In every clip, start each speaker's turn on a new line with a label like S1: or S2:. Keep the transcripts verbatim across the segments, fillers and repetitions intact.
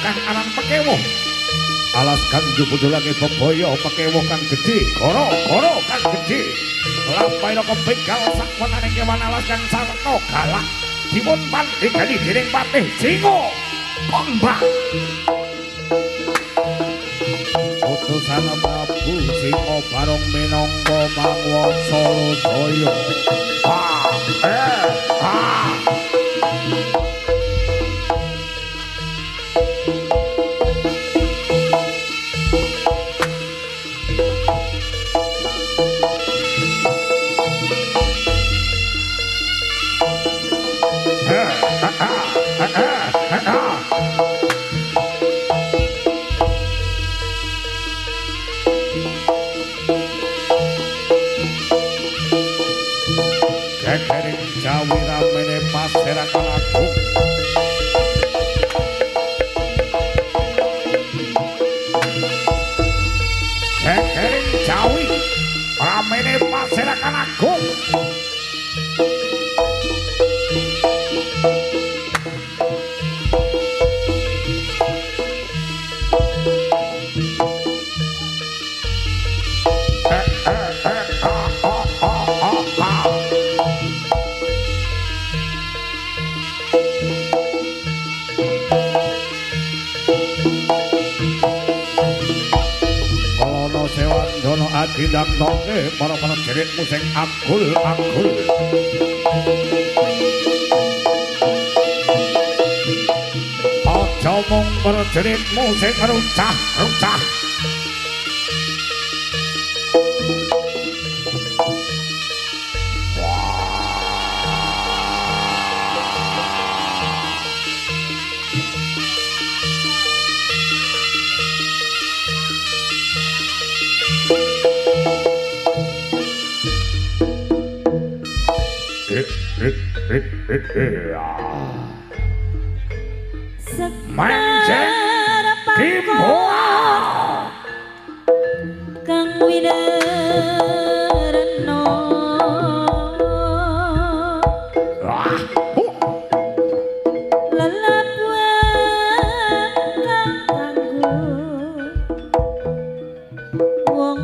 S1: kang aran Pekewo. Alas kang jubudulange bebaya Pekewo kang gedhe, goro-goro kang gedhe. Lampahe kebegal sakwenane kewan alas kang sarta galak. Dipun pandhegani dening Patih Singo Kombang. Utusan Prabu Singo Barong minangka manguwasa Lodaya. Ha, eh, ha. Gegering Jawi ramene Paserakan Agung. Gegering Jawi ramene Paserakan Agung. Adindang nonge para-para jeritmu sing agul-agul. Aja mung perjeritmu sing rucah-rucah. Manjeng Kimboa
S2: Kang Widareno lelabuhan kang kanggo wong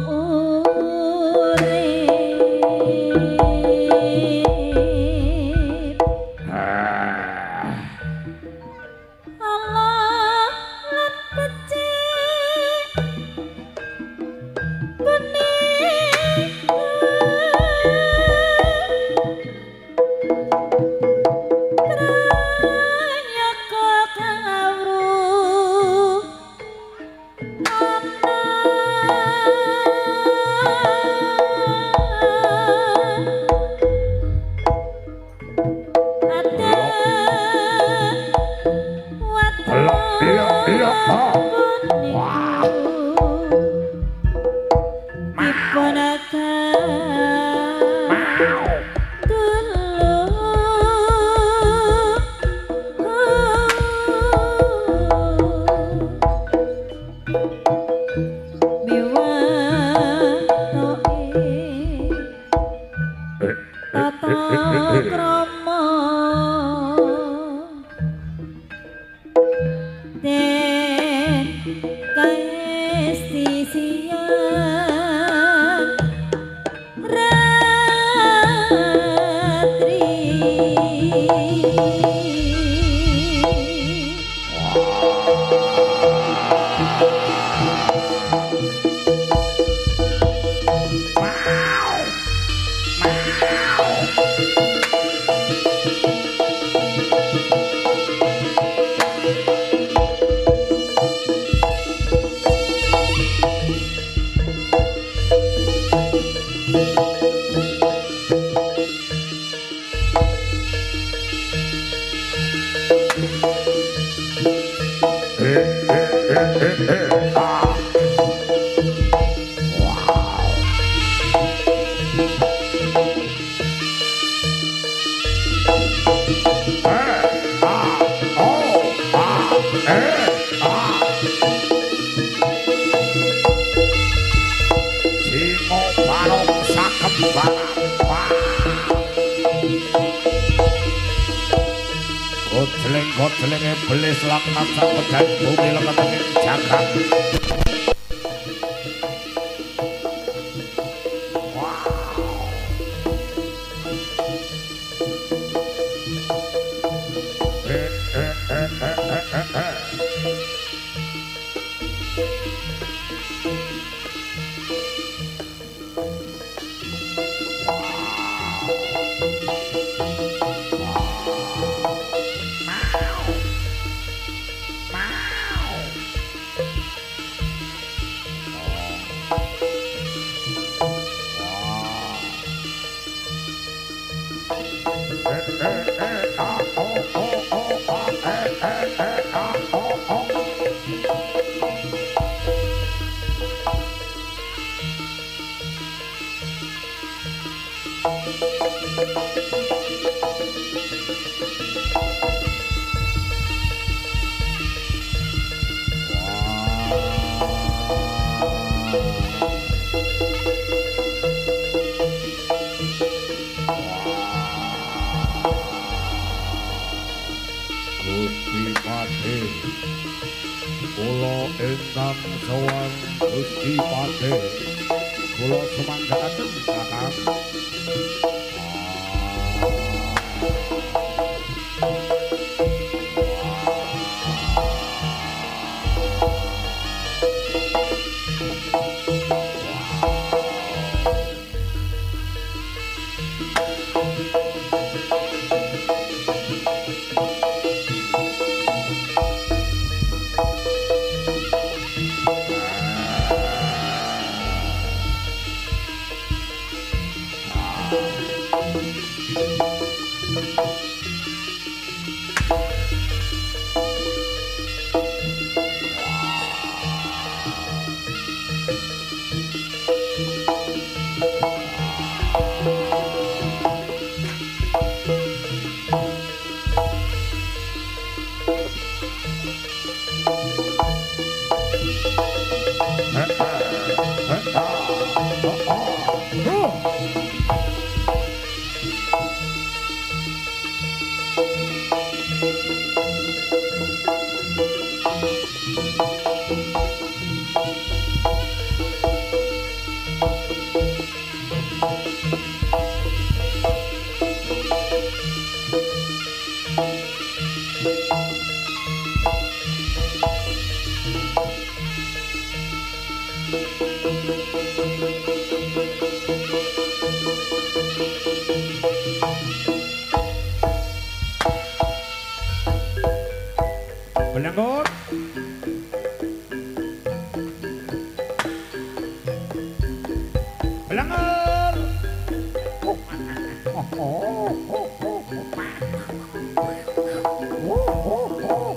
S1: Kot selenge belis laknat sak pedan bumi leketenging jagat. Belangkut. Belangkut. Oh, oh, oh, oh, oh.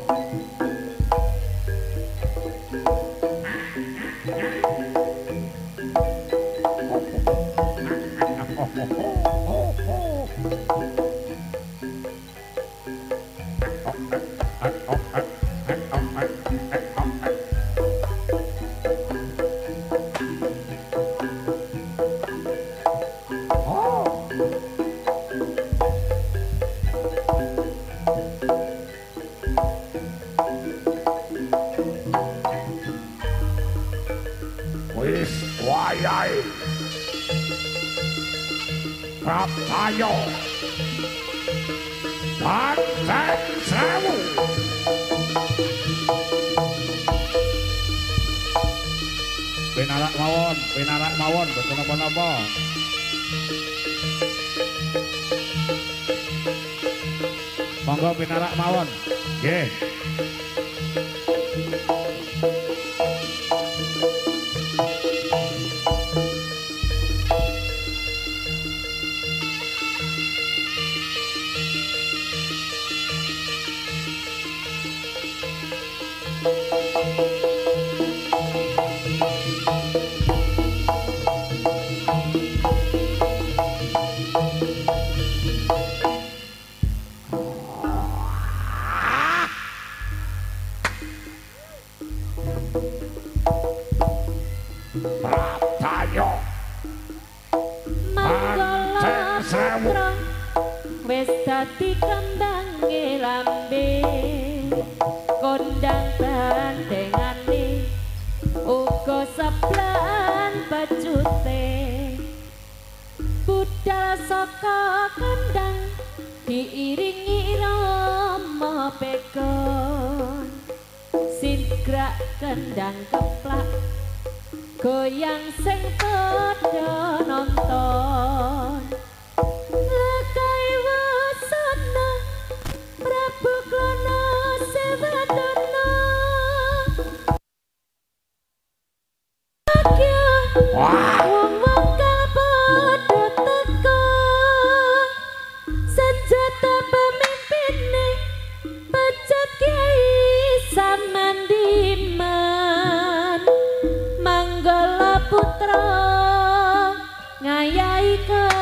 S1: Prapayo Panten Sewu Pinarak mawon, pinarak mawon, betul apa-apa. Monggo pinarak mawon. Nggih.
S2: wis dadi kembange lambe kondang bandengane uga seblan bajute budal saka kandang diiringi rama pegon singkrak kendang keplak goyang sing padha nonton lekai wasana Prabu Klana Sewadana wong-wong kang padha teka senjata pemimpine pecat Kyai Samandiman Manggala Putra ngayahi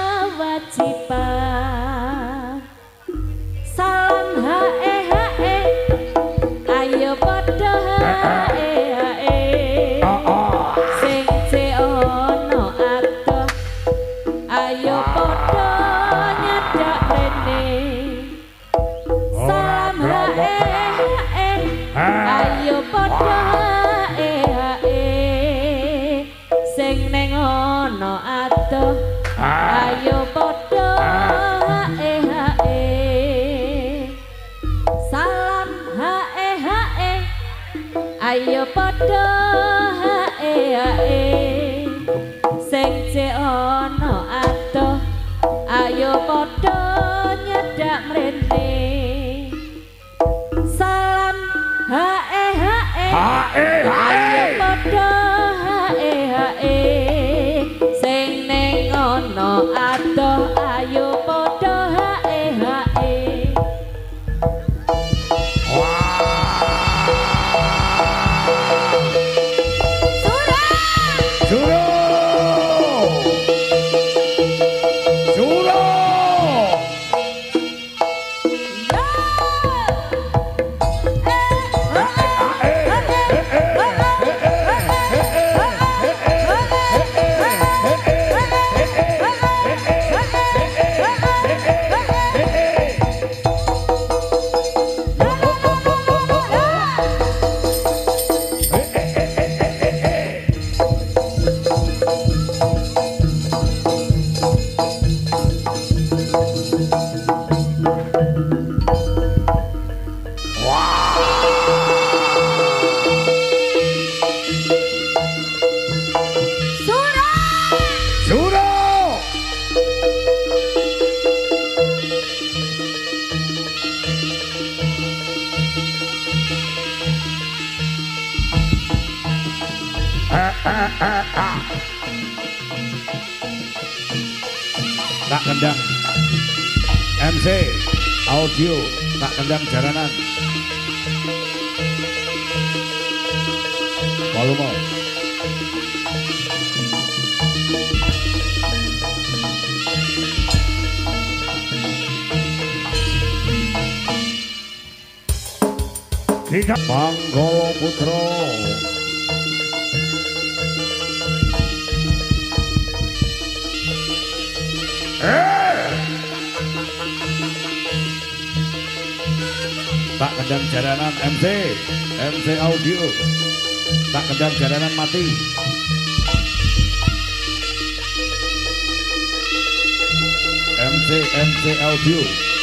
S2: kewajiban salam hae hae ayo padha hae hae sing ce ono adoh ayo padha nyedak rene salam hae hae ayo padha hae hae sing ning ono adoh ayo padha hae hae salam hae hae ayo padha hae hae sing ce ono adoh ayo padha nyedak mrene salam hae hae ayo padha hae hae sing ning ono adoh ayo padha hae hae
S1: Tak kendang M C audio tak kendang jaranan volume Tiga Manggala Putra tak kendang jaranan M C M C audio tak kendang jaranan mati M C M C audio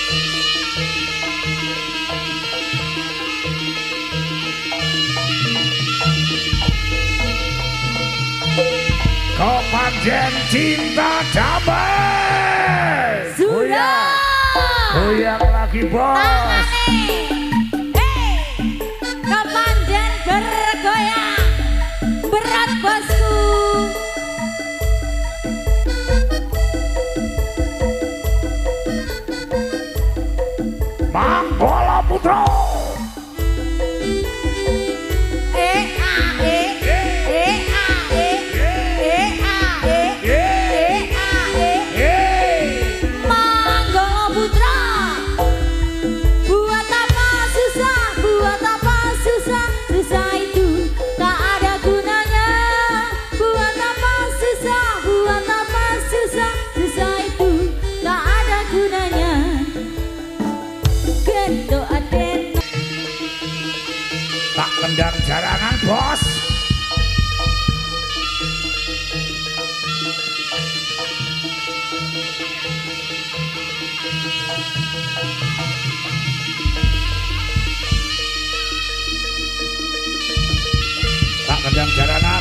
S1: kau panjen cinta damai
S2: Surah
S1: goyang lagi bos
S2: kepanjen bergoyang berat bosku
S1: Manggala Putra jaranan bos. Tak kendang jaranan.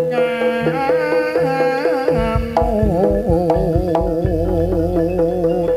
S1: Nyamut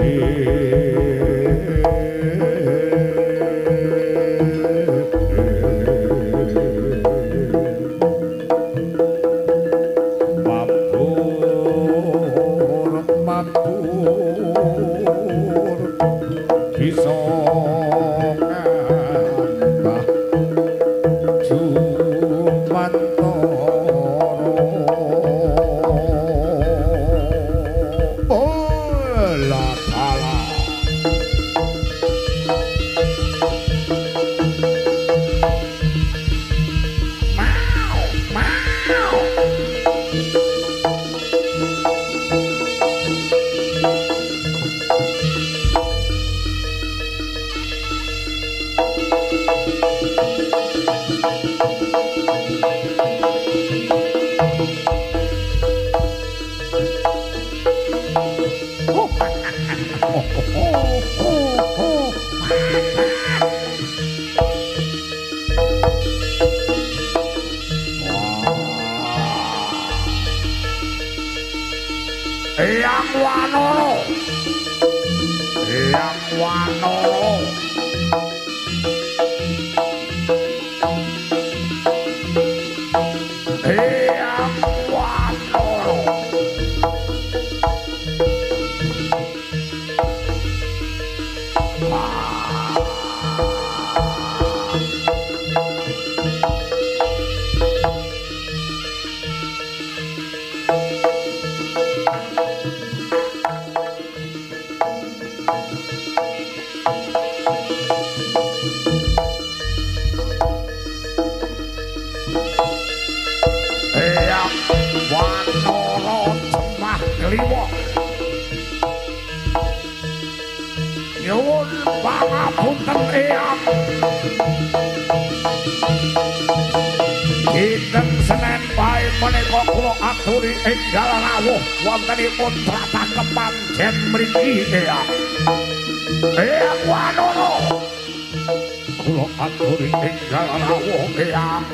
S1: Eyang Wanoro, Eyang Wanoro, Eyang Wanoro. Nyuwun pangapunten Eyang. Dinten Senin pae menika kula aturi enggal rawuh wontenipun tlatah kepanjen mriki Eyang. Eyang Wanoro. Kula aturi enggal rawuh Eyang.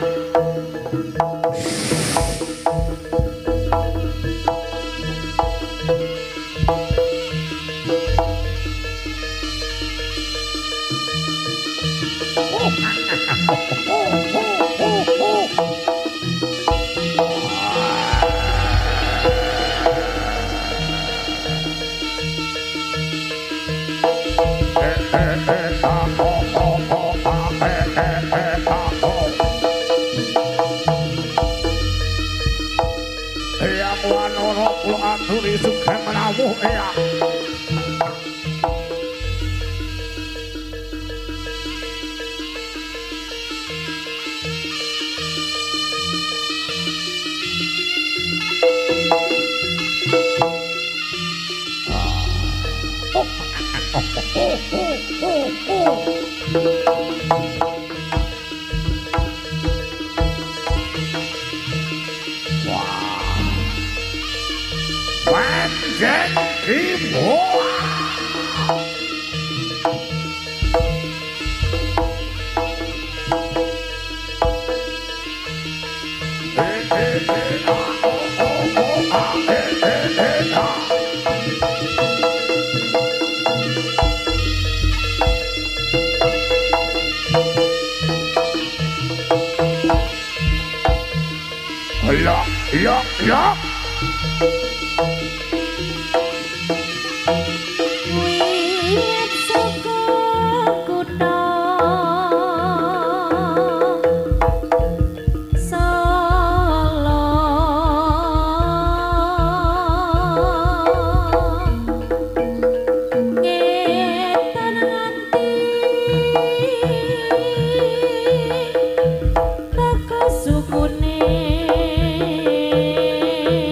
S1: Eyang Wanoro kula aturi sugeng rawuh Eyang. Panjen Kimboa. Lock, lock, lock.
S2: Wiwit saka kutha Solo ngetan nganti teka sukune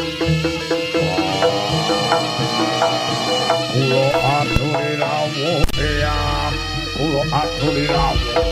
S1: Kulo aturi rawuh ya, kulo aturi rawuh.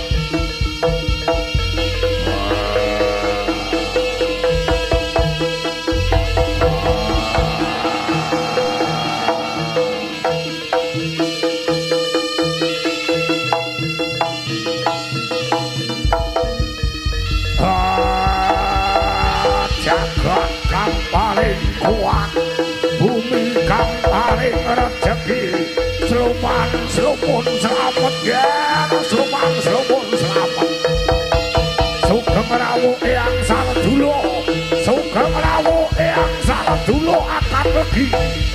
S1: Jagat kang paling kuat, bumi kang paling rezeki, sluman slumun selamat ya, sluman slumun selamat. Sugeng rawuh eyang Saledula, sugeng rawuh eyang Saledula akan pergi.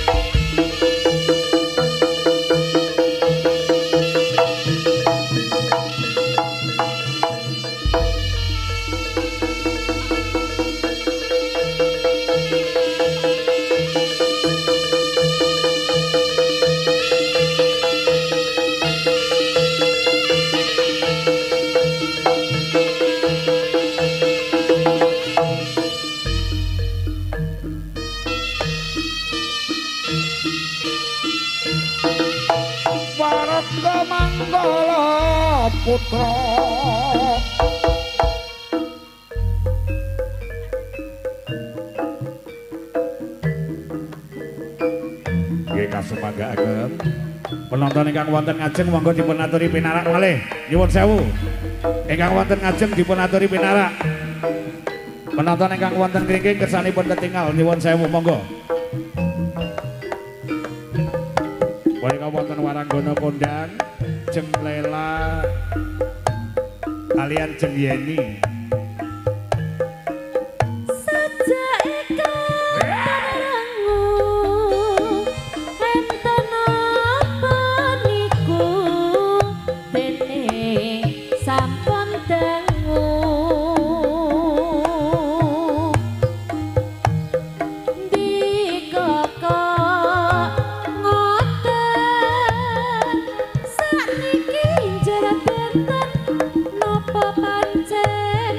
S1: Manggala putra nggih kasumanggaken penonton ingkang wonten ngajeng monggo dipun aturi pinarak malih nyuwun sewu ingkang wonten ngajeng dipun aturi pinarak penonton ingkang wonten kringking kersanipun ketingal nyuwun sewu monggo menika wonten waranggana kondang Jemlela kalian Jengyeni
S2: saja ikatanmu enten apa niku dene sampun dangu dikokok ngoten sakniki jarak benten napa pancen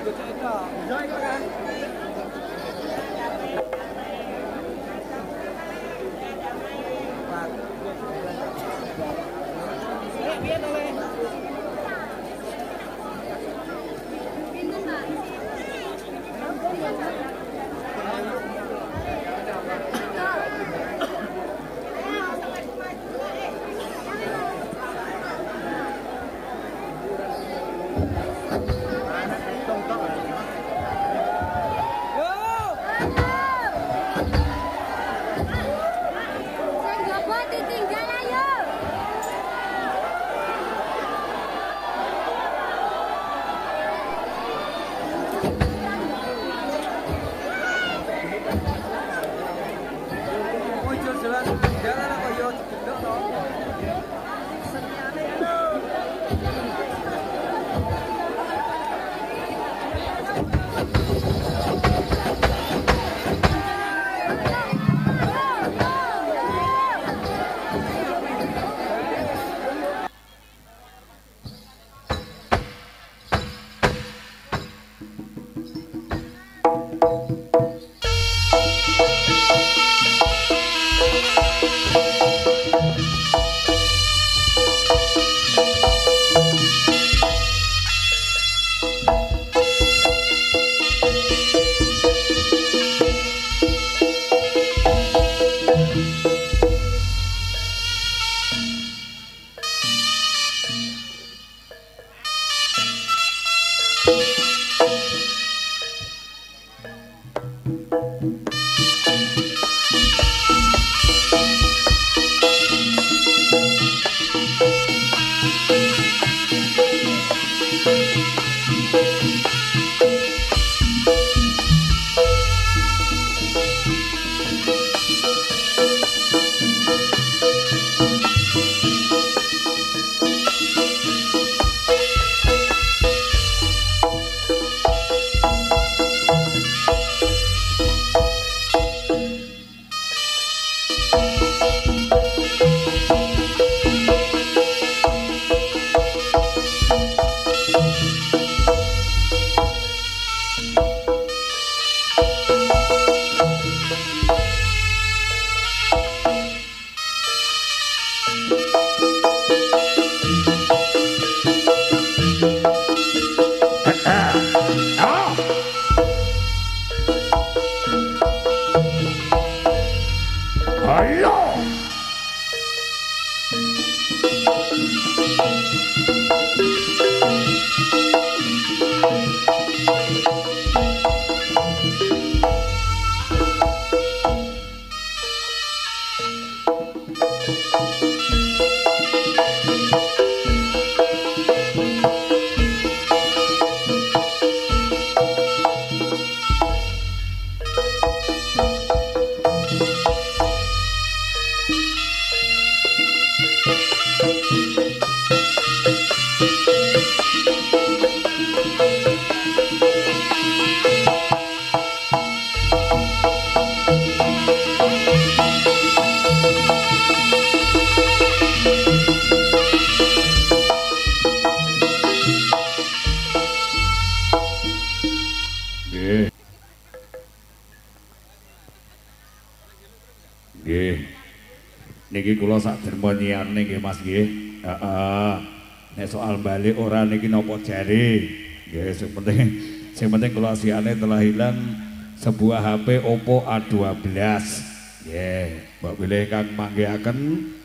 S1: Niki kula sak derma nyiyane nggih Mas nggih. Heeh. Nek soal balik ora niki napa jare. Nggih sing penting sing penting kula siane telah hilang sebuah H P Oppo A dua belas. Nggih, mbok pilih kang manggihaken.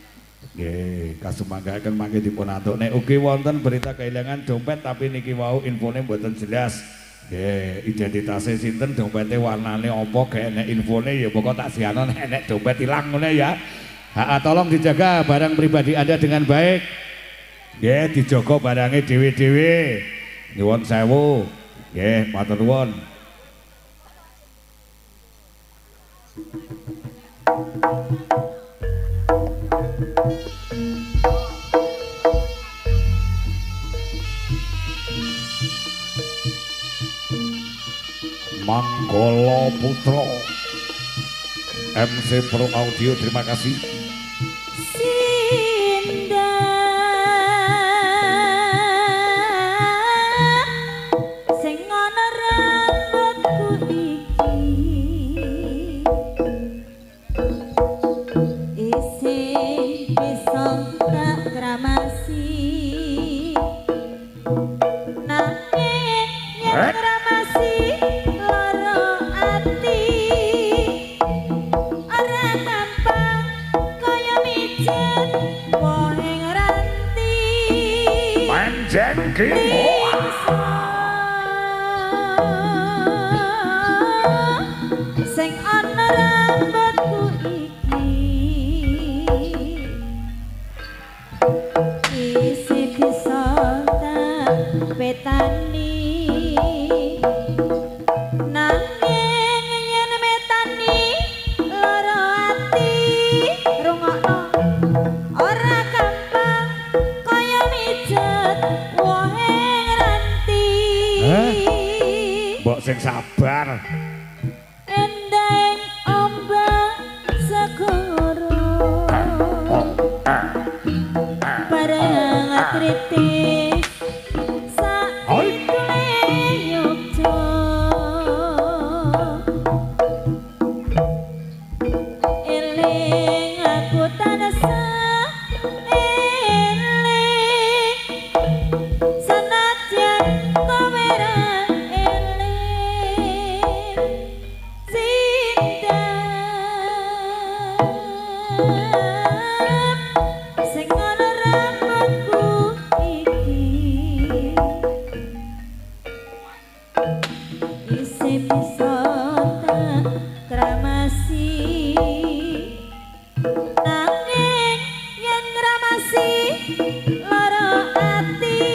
S1: Nggih, kasumanggahaken mangke dipun antuk. Nek ugi wonten berita kehilangan dompet tapi niki wau infone mboten jelas. Nggih, identitasnya sinten, dompetnya warnane apa, gak enek infone ya pokok tak siano nek enek dompet ilang ngene ya. Ha, tolong dijaga barang pribadi Anda dengan baik. Ya, dijogo barangnya dewe-dewe. Nyuwun sewu. Ya, matur nuwun. Manggala Putra M C Pro Audio, terima kasih.
S2: Sing ana yen ramasi lara ati ora gampang kaya mijet wohe ranti
S1: panjen kimo
S2: sing ana rambutku iki isi bisa tak petani nanging yen metani lara ati rungokno ora gampang kaya mijet wohe ranti
S1: mbok sing sabar
S2: endeng ombak segoro bareng atritis saitule yogja eling aku tansah eling senajan kowe ra eling sing ana rambutku iki isi bisa tak kramasi nanging yen kramasi lara ati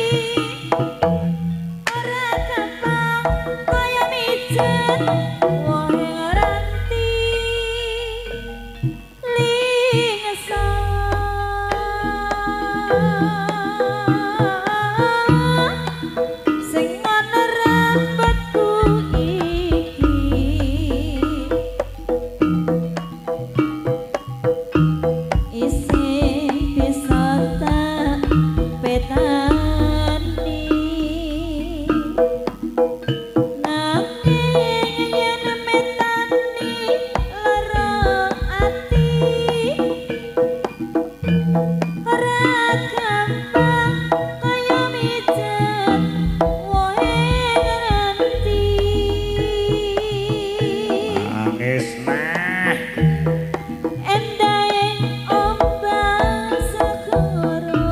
S2: ora gampang kaya mijet wohe ranti lingsa sing ana rambutku iki isi bisa tak petani nanging yen metani lara ati ora gampang kaya mijet wohe ranti
S1: nangis nah
S2: endeng ombak segoro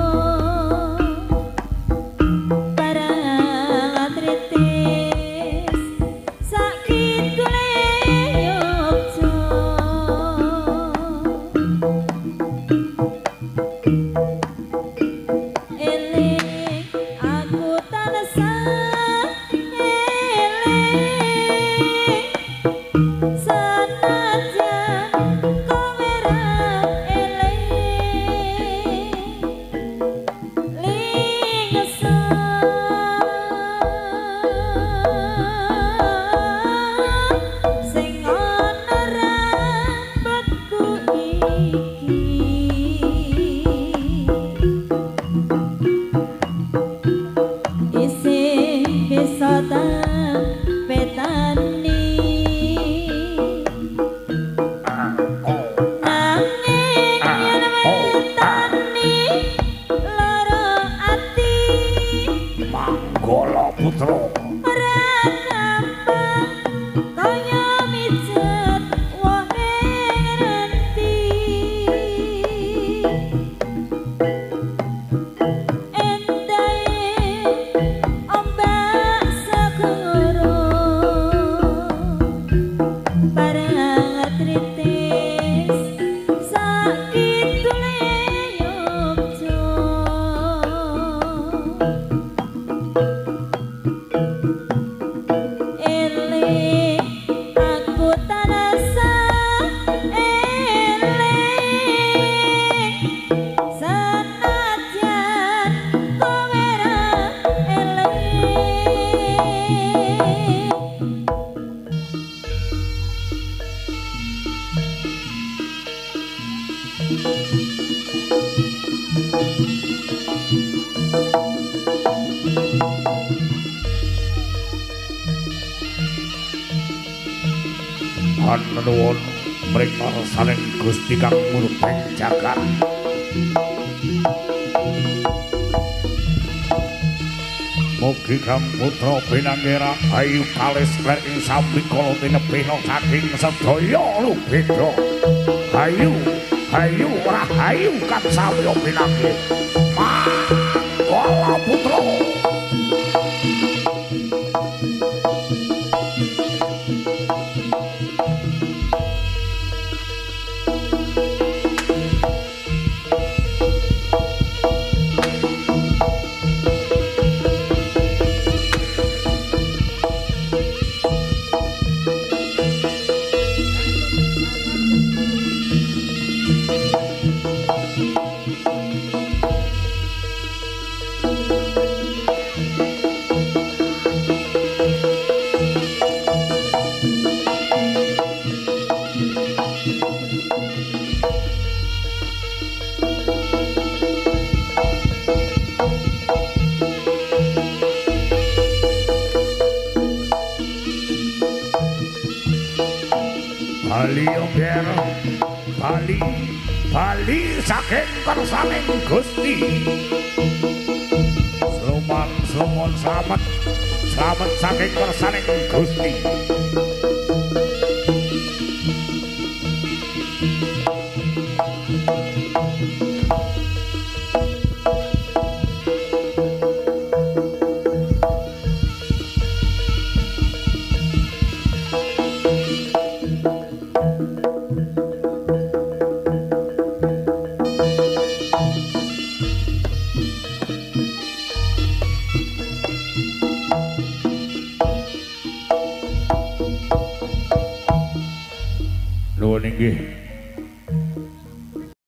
S2: barang atritis sakitule yogja eling aku tansah eling senajan kowe ra eling lingsa sing ana rambutku iki isi bisa tak petani nanging yen metani lara ati
S1: Manggala Putra
S2: ora gampang kaya mijet wohe ranti endai ombak segoro bareng atritis sakitule yogja eling aku tansah eling senajan kowe ra eling
S1: Hanuwun mriksa saling Gusti kang murbeng jagat. mugi kang putra binanggera ayu kalis ler ing sambi kala tinebihna saking sedaya lubeda ayu ayu rahayu kang samya binanggera Mangala putra Bali Oger Bali Bali saking kersaning Gusti Sluman Slumun slamet slamet saking kersaning Gusti Nuwun inggih